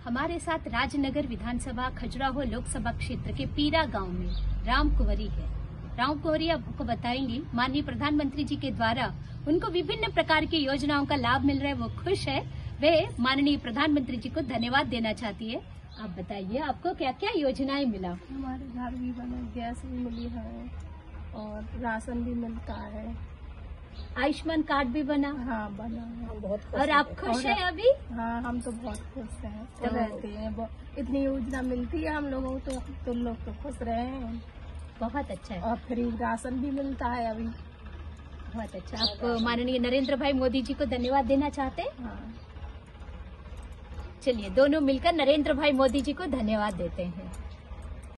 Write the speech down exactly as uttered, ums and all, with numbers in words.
हमारे साथ राजनगर विधानसभा खजुराहो लोकसभा क्षेत्र के पीरा गांव में राम कुंवरी है। राम कुंवरी आपको बताएंगी माननीय प्रधानमंत्री जी के द्वारा उनको विभिन्न प्रकार की योजनाओं का लाभ मिल रहा है, वो खुश है। वे माननीय प्रधानमंत्री जी को धन्यवाद देना चाहती है। आप बताइए आपको क्या क्या योजनाएं मिला? हमारे घर भी बने, गैस भी मिली है और राशन भी मिलता है, आयुष्मान कार्ड भी बना। हाँ बना है। बहुत खुश और आप खुश हैं अभी? हाँ हम तो बहुत खुश हैं, तो रहते हैं। इतनी योजना मिलती है हम लोगों को, तो तो लोग तो खुश रहे हैं। बहुत अच्छा है। और फ्री राशन भी मिलता है अभी। बहुत अच्छा। आप माननीय नरेंद्र भाई मोदी जी को धन्यवाद देना चाहते हैं? हाँ। चलिए दोनों मिलकर नरेंद्र भाई मोदी जी को धन्यवाद देते हैं।